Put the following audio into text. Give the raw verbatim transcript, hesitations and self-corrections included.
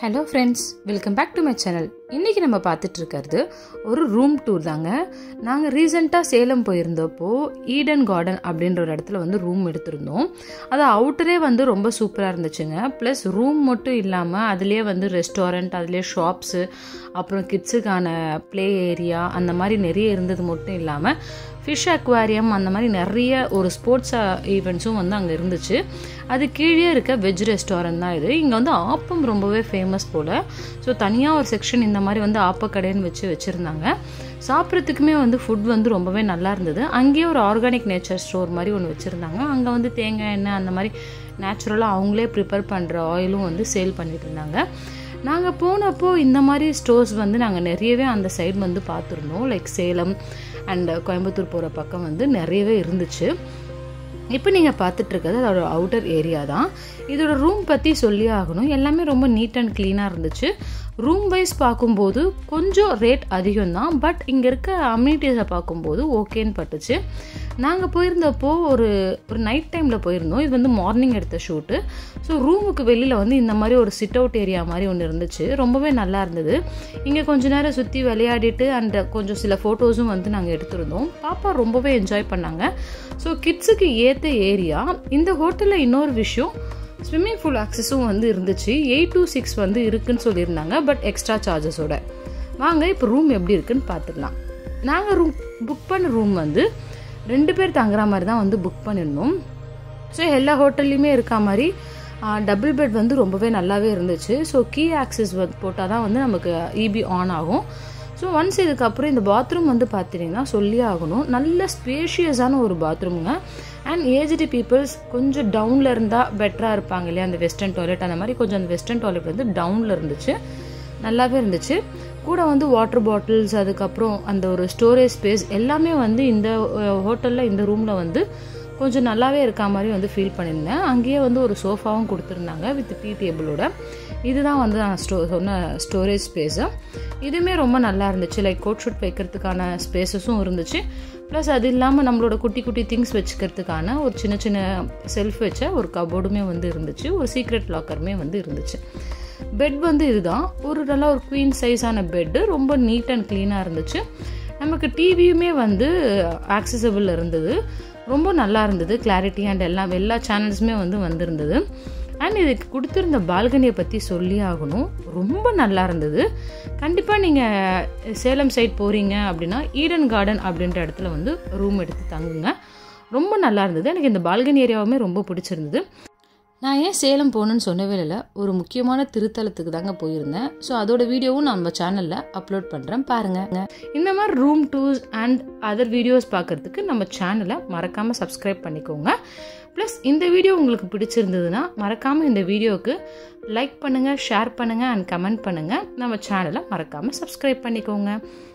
Hello friends, welcome back to my channel. இன்றைக்கி நம்ம பார்த்துட்டு இருக்கிறது ஒரு ரூம் டூர் தாங்க. நாங்கள் ரீசெண்டாக சேலம் போயிருந்தப்போ ஈடன் கார்டன் அப்படின்ற ஒரு இடத்துல வந்து ரூம் எடுத்திருந்தோம். அது அவுட்டரே வந்து ரொம்ப சூப்பராக இருந்துச்சுங்க. ப்ளஸ் ரூம் மட்டும் இல்லாமல் அதுலேயே வந்து ரெஸ்டாரண்ட், அதுலேயே ஷாப்ஸு, அப்புறம் கிட்ஸுக்கான ப்ளே ஏரியா அந்த மாதிரி நிறைய இருந்தது மட்டும் இல்லாமல் ஃபிஷ் அக்வாரியம் அந்த மாதிரி நிறைய ஒரு ஸ்போர்ட்ஸ் ஈவெண்ட்ஸும் வந்து அங்கே இருந்துச்சு. அது கீழே இருக்க வெஜ் ரெஸ்டாரண்ட் தான் இது. இங்கே வந்து ஆப்பம் ரொம்பவே ஃபேமஸ் போல். ஸோ தனியாக ஒரு செக்ஷன் இந்த மாதிரி வந்து ஆப்பக்கடைன்னு வச்சு வச்சுருந்தாங்க. சாப்பிட்றதுக்குமே வந்து ஃபுட் வந்து ரொம்பவே நல்லா இருந்தது. அங்கேயே ஒரு ஆர்கானிக் நேச்சர் ஸ்டோர் மாதிரி ஒன்று வச்சுருந்தாங்க. அங்கே வந்து தேங்காய் எண்ணெய் அந்த மாதிரி நேச்சுரலாக அவங்களே ப்ரிப்பேர் பண்ணுற ஆயிலும் வந்து சேல் பண்ணிட்டு இருந்தாங்க. நாங்கள் போனப்போ இந்த மாதிரி ஸ்டோர்ஸ் வந்து நாங்கள் நிறையவே அந்த சைடு வந்து பார்த்துருந்தோம். லைக் சேலம் அண்ட் கோயம்புத்தூர் போகிற பக்கம் வந்து நிறையவே இருந்துச்சு. இப்போ நீங்கள் பார்த்துட்ருக்கிறது அதோட அவுட்டர் ஏரியா தான். இதோட ரூம் பற்றி சொல்லி ஆகணும். எல்லாமே ரொம்ப நீட் அண்ட் க்ளீனாக இருந்துச்சு. ரூம் வைஸ் பார்க்கும்போது கொஞ்சம் ரேட் அதிகம் தான், பட் இங்கே இருக்க அம்யூனிட்டிஸை பார்க்கும்போது ஓகேன்னு பட்டுச்சு. நாங்கள் போயிருந்தப்போ ஒரு ஒரு நைட் டைமில் போயிருந்தோம். இது வந்து மார்னிங் எடுத்த ஷூட்டு. ஸோ ரூமுக்கு வெளியில் வந்து இந்த மாதிரி ஒரு சிட் அவுட் ஏரியா மாதிரி ஒன்று இருந்துச்சு. ரொம்பவே நல்லா இருந்தது. இங்கே கொஞ்சம் நேரம் சுற்றி விளையாடிட்டு அண்ட் கொஞ்சம் சில ஃபோட்டோஸும் வந்து நாங்கள் எடுத்துருந்தோம். பாப்பா ரொம்பவே என்ஜாய் பண்ணாங்க. ஸோ கிட்ஸுக்கு ஏற்ற ஏரியா. இந்த ஹோட்டலில் இன்னொரு விஷயம், ஸ்விம்மிங் பூல் ஆக்சஸும் வந்து இருந்துச்சு. எயிட் டு சிக்ஸ் வந்து இருக்குன்னு சொல்லியிருந்தாங்க, பட் எக்ஸ்ட்ரா சார்ஜஸோட. வாங்க இப்போ ரூம் எப்படி இருக்குன்னு பார்த்துக்கலாம். நாங்கள் ரூம் புக் பண்ண ரூம் வந்து ரெண்டு பேர் தங்குற மாதிரி தான் வந்து புக் பண்ணியிருந்தோம். ஸோ எல்லா ஹோட்டல்லையுமே இருக்க மாதிரி டபுள் பெட் வந்து ரொம்பவே நல்லாவே இருந்துச்சு. ஸோ கீ ஆக்சஸ் வந்து போட்டால் தான் வந்து நமக்கு இபி ஆன் ஆகும். ஸோ ஒன்ஸ் இதுக்கப்புறம் இந்த பாத்ரூம் வந்து பார்த்தீங்கன்னா சொல்லியே ஆகணும், நல்ல ஸ்பேஷியஸான ஒரு பாத்ரூமுங்க. அண்ட் ஏஜ்டு பீப்புள்ஸ் கொஞ்சம் டவுனில் இருந்தால் பெட்டராக இருப்பாங்க இல்லையா, அந்த வெஸ்டர்ன் டாய்லெட் அந்த மாதிரி கொஞ்சம் அந்த வெஸ்டர்ன் டாய்லெட் வந்து டவுனில் இருந்துச்சு, நல்லாவே இருந்துச்சு. கூட வந்து வாட்டர் பாட்டில்ஸ், அதுக்கப்புறம் அந்த ஒரு ஸ்டோரேஜ் ஸ்பேஸ் எல்லாமே வந்து இந்த ஹோட்டலில் இந்த ரூமில் வந்து கொஞ்சம் நல்லாவே இருக்க மாதிரி வந்து ஃபீல் பண்ணியிருந்தேன். அங்கேயே வந்து ஒரு சோஃபாவும் கொடுத்துருந்தாங்க வித் டீ டேபிளோட. இதுதான் வந்து நான் ஸ்டோ சொன்ன ஸ்டோரேஜ் ஸ்பேஸு. இதுவுமே ரொம்ப நல்லா இருந்துச்சு. லைக் கோட் ஷூட் வைக்கிறதுக்கான ஸ்பேஸஸும் இருந்துச்சு. ப்ளஸ் அது இல்லாமல் நம்மளோட குட்டி குட்டி திங்ஸ் வச்சுக்கிறதுக்கான ஒரு சின்ன சின்ன செல்ஃப் வச்ச ஒரு கபோர்டுமே வந்து இருந்துச்சு. ஒரு சீக்ரெட் லாக்கருமே வந்து இருந்துச்சு. பெட் வந்து இதுதான், ஒரு நல்லா ஒரு குவீன் சைஸான பெட்டு. ரொம்ப நீட் அண்ட் க்ளீனாக இருந்துச்சு. நமக்கு டிவியுமே வந்து ஆக்சசபிள் இருந்தது. ரொம்ப நல்லா இருந்தது. கிளாரிட்டி அண்ட் எல்லாம் எல்லா சேனல்ஸுமே வந்து வந்திருந்தது. அண்ட் இதுக்கு கொடுத்துருந்த பால்கனியை பற்றி சொல்லி ஆகணும், ரொம்ப நல்லா இருந்தது. கண்டிப்பாக நீங்கள் சேலம் சைட் போகிறீங்க அப்படின்னா ஈடன் கார்டன் அப்படின்ற இடத்துல வந்து ரூம் எடுத்து தங்குங்க. ரொம்ப நல்லா இருந்தது. எனக்கு இந்த பால்கனி ஏரியாவுமே ரொம்ப பிடிச்சிருந்தது. நான் ஏன் சேலம் போகணுன்னு சொன்னவே இல்லை, ஒரு முக்கியமான திருத்தலத்துக்கு தாங்க போயிருந்தேன். ஸோ அதோட வீடியோவும் நான் நம்ம சேனலில் அப்லோட் பண்ணுறேன், பாருங்கள். இந்த மாதிரி room tours and other videos பார்க்குறதுக்கு நம்ம சேனலை மறக்காமல் சப்ஸ்கிரைப் பண்ணிக்கோங்க. ப்ளஸ் இந்த வீடியோ உங்களுக்கு பிடிச்சிருந்ததுன்னா மறக்காமல் இந்த வீடியோவுக்கு லைக் பண்ணுங்கள், ஷேர் பண்ணுங்கள் அண்ட் கமெண்ட் பண்ணுங்கள். நம்ம சேனலை மறக்காமல் சப்ஸ்கிரைப் பண்ணிக்கோங்க.